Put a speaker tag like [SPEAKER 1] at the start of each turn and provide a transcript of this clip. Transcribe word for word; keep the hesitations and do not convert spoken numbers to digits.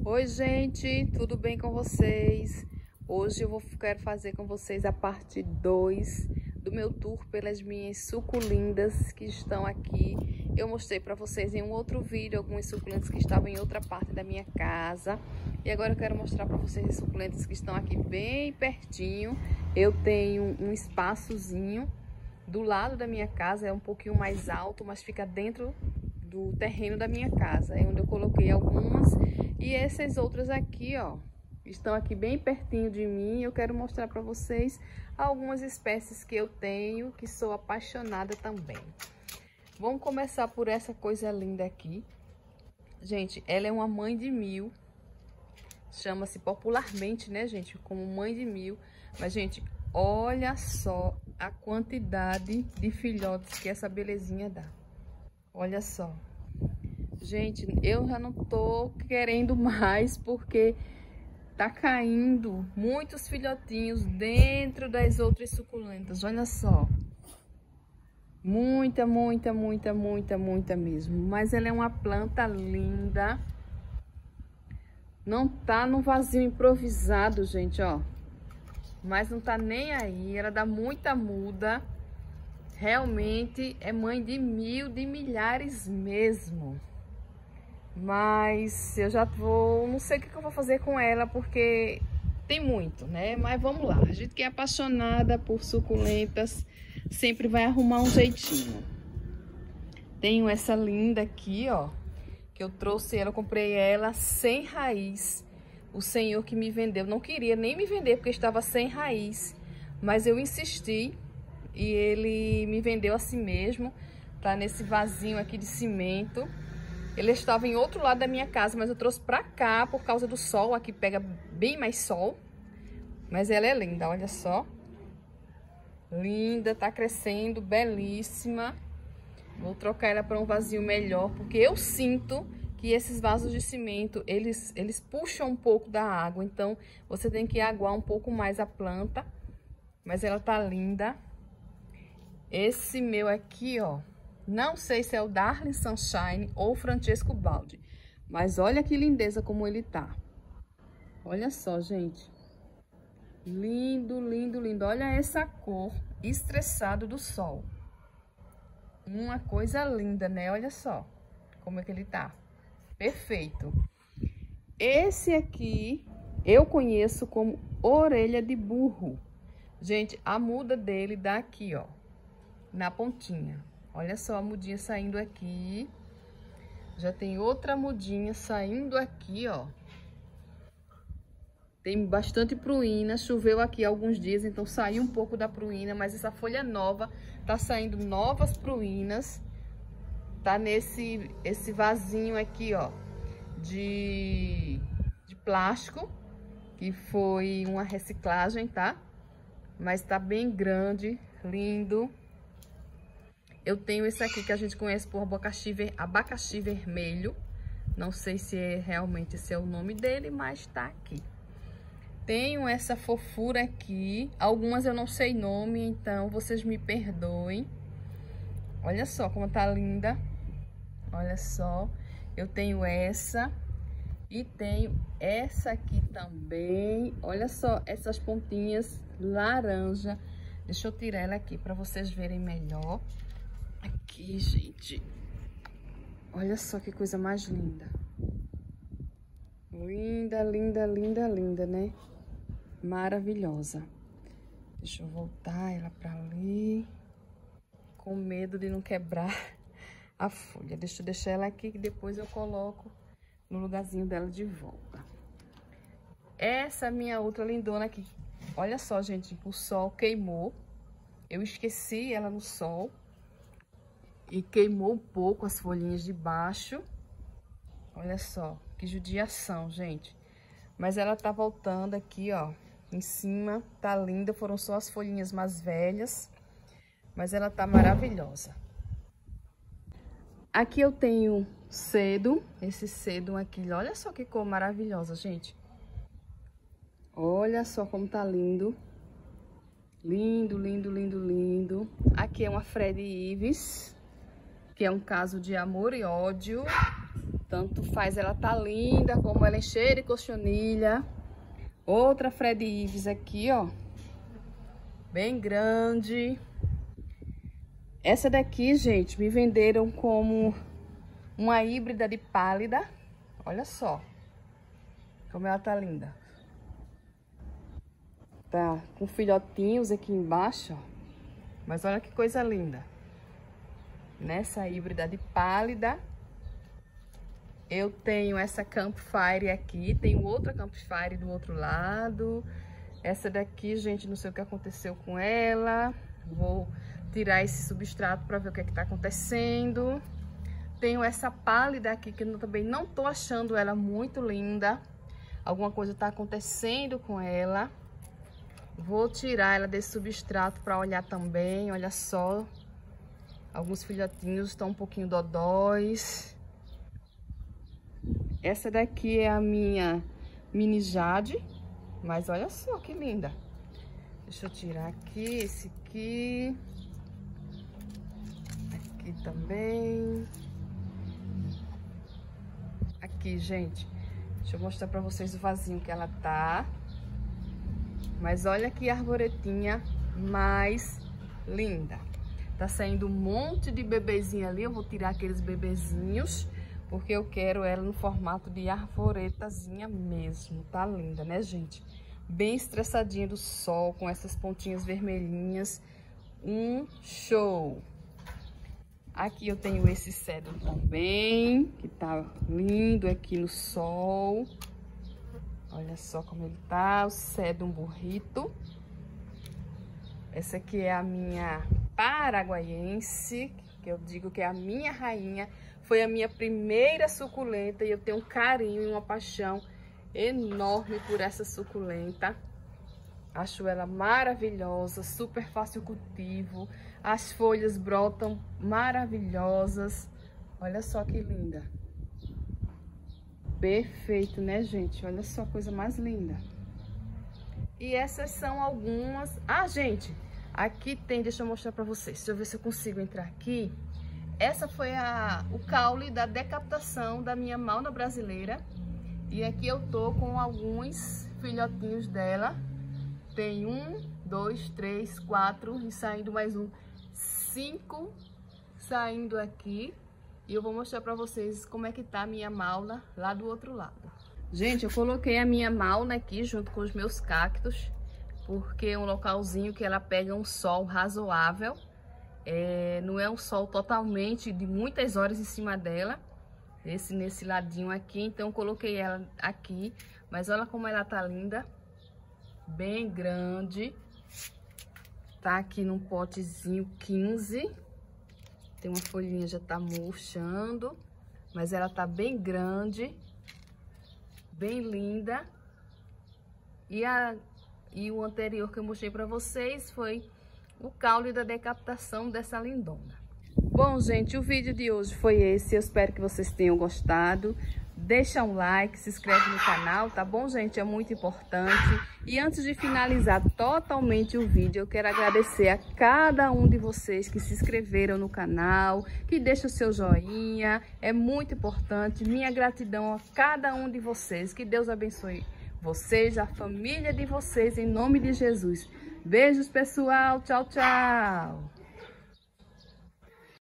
[SPEAKER 1] Oi, gente, tudo bem com vocês? Hoje eu vou, quero fazer com vocês a parte dois do meu tour pelas minhas suculentas que estão aqui. Eu mostrei para vocês em um outro vídeo algumas suculentas que estavam em outra parte da minha casa. E agora eu quero mostrar para vocês as suculentas que estão aqui bem pertinho. Eu tenho um espaçozinho do lado da minha casa, é um pouquinho mais alto, mas fica dentro do terreno da minha casa. É onde eu coloquei algumas. E essas outras aqui, ó, estão aqui bem pertinho de mim. Eu quero mostrar para vocês algumas espécies que eu tenho, que sou apaixonada também. Vamos começar por essa coisa linda aqui. Gente, ela é uma mãe de mil. Chama-se popularmente, né, gente, como mãe de mil. Mas, gente, olha só a quantidade de filhotes que essa belezinha dá. Olha só. Gente, eu já não tô querendo mais, porque tá caindo muitos filhotinhos dentro das outras suculentas. Olha só. Muita, muita, muita, muita, muita mesmo. Mas ela é uma planta linda. Não tá no vazio improvisado, gente, ó. Mas não tá nem aí. Ela dá muita muda. Realmente é mãe de mil, de milhares mesmo. Mas eu já vou, não sei o que eu vou fazer com ela, porque tem muito, né? Mas vamos lá, a gente que é apaixonada por suculentas sempre vai arrumar um jeitinho. Tenho essa linda aqui, ó, que eu trouxe ela, eu comprei ela sem raiz. O senhor que me vendeu não queria nem me vender porque estava sem raiz, mas eu insisti e ele me vendeu assim mesmo. Tá nesse vasinho aqui de cimento. Ele estava em outro lado da minha casa, mas eu trouxe pra cá por causa do sol. Aqui pega bem mais sol. Mas ela é linda, olha só. Linda, tá crescendo, belíssima. Vou trocar ela para um vasinho melhor, porque eu sinto que esses vasos de cimento, eles, eles puxam um pouco da água. Então, você tem que aguar um pouco mais a planta. Mas ela tá linda. Esse meu aqui, ó. Não sei se é o Darling Sunshine ou o Francesco Baldi. Mas olha que lindeza como ele tá. Olha só, gente. Lindo, lindo, lindo. Olha essa cor estressado do sol. Uma coisa linda, né? Olha só como é que ele tá. Perfeito. Esse aqui eu conheço como orelha de burro. Gente, a muda dele dá aqui, ó. Na pontinha. Olha só a mudinha saindo aqui. Já tem outra mudinha saindo aqui, ó. Tem bastante pruína. Choveu aqui alguns dias, então saiu um pouco da pruína. Mas essa folha nova, tá saindo novas pruínas. Tá nesse esse vasinho aqui, ó. De, de plástico. Que foi uma reciclagem, tá? Mas tá bem grande, lindo. Eu tenho esse aqui que a gente conhece por abacaxi, ver, abacaxi vermelho. Não sei se é realmente esse é o nome dele, mas tá aqui. Tenho essa fofura aqui. Algumas eu não sei nome, então vocês me perdoem. Olha só como tá linda. Olha só. Eu tenho essa. E tenho essa aqui também. Olha só essas pontinhas laranja. Deixa eu tirar ela aqui para vocês verem melhor. Aqui, gente. Olha só que coisa mais linda. Linda, linda, linda, linda, né? Maravilhosa. Deixa eu voltar ela pra ali. Com medo de não quebrar a folha. Deixa eu deixar ela aqui que depois eu coloco no lugarzinho dela de volta. Essa minha outra lindona aqui. Olha só, gente. O sol queimou. Eu esqueci ela no sol. E queimou um pouco as folhinhas de baixo. Olha só, que judiação, gente. Mas ela tá voltando aqui, ó. Em cima, tá linda. Foram só as folhinhas mais velhas. Mas ela tá maravilhosa. Aqui eu tenho cedo. Esse cedo aqui, olha só que cor maravilhosa, gente. Olha só como tá lindo. Lindo, lindo, lindo, lindo. Aqui é uma Fred Ives, que é um caso de amor e ódio. Tanto faz ela tá linda, como ela é cheia de cochonilha. Outra Fred Ives aqui, ó. Bem grande. Essa daqui, gente, me venderam como uma híbrida de pálida. Olha só como ela tá linda. Tá com filhotinhos aqui embaixo, ó. Mas olha que coisa linda. Nessa híbrida de pálida. Eu tenho essa Campfire aqui. Tenho outra Campfire do outro lado. Essa daqui, gente, não sei o que aconteceu com ela. Vou tirar esse substrato para ver o que é que tá acontecendo. Tenho essa pálida aqui, que eu também não tô achando ela muito linda. Alguma coisa tá acontecendo com ela. Vou tirar ela desse substrato para olhar também. Olha só. Alguns filhotinhos estão um pouquinho dodóis. Essa daqui é a minha mini Jade. Mas olha só que linda. Deixa eu tirar aqui, esse aqui. Aqui também. Aqui, gente. Deixa eu mostrar pra vocês o vasinho que ela tá. Mas olha que arvoretinha mais linda. Tá saindo um monte de bebezinho ali. Eu vou tirar aqueles bebezinhos, porque eu quero ela no formato de arvoretazinha mesmo. Tá linda, né, gente? Bem estressadinha do sol, com essas pontinhas vermelhinhas. Um show! Aqui eu tenho esse cedro também, que tá lindo aqui no sol. Olha só como ele tá, o cedro burrito. Essa aqui é a minha paraguaiense, que eu digo que é a minha rainha. Foi a minha primeira suculenta e eu tenho um carinho e uma paixão enorme por essa suculenta. Acho ela maravilhosa, super fácil cultivo. As folhas brotam maravilhosas. Olha só que linda. Perfeito, né, gente? Olha só, coisa mais linda. E essas são algumas... Ah, gente, aqui tem... Deixa eu mostrar pra vocês. Deixa eu ver se eu consigo entrar aqui. Essa foi a, o caule da decapitação da minha mauna brasileira. E aqui eu tô com alguns filhotinhos dela. Tem um, dois, três, quatro e saindo mais um. Cinco saindo aqui. E eu vou mostrar pra vocês como é que tá a minha mauna lá do outro lado. Gente, eu coloquei a minha mauna aqui junto com os meus cactos, porque é um localzinho que ela pega um sol razoável. É, não é um sol totalmente de muitas horas em cima dela. Esse nesse ladinho aqui, então eu coloquei ela aqui. Mas olha como ela tá linda. Bem grande. Tá aqui num potezinho quinze. Tem uma folhinha, já tá murchando. Mas ela tá bem grande. Bem linda. E, a, e o anterior que eu mostrei pra vocês foi o caule da decapitação dessa lindona. Bom, gente, o vídeo de hoje foi esse. Eu espero que vocês tenham gostado. Deixa um like, se inscreve no canal, tá bom, gente? É muito importante. E antes de finalizar totalmente o vídeo, eu quero agradecer a cada um de vocês que se inscreveram no canal, que deixa o seu joinha. É muito importante. Minha gratidão a cada um de vocês. Que Deus abençoe vocês, a família de vocês, em nome de Jesus. Beijos, pessoal. Tchau, tchau.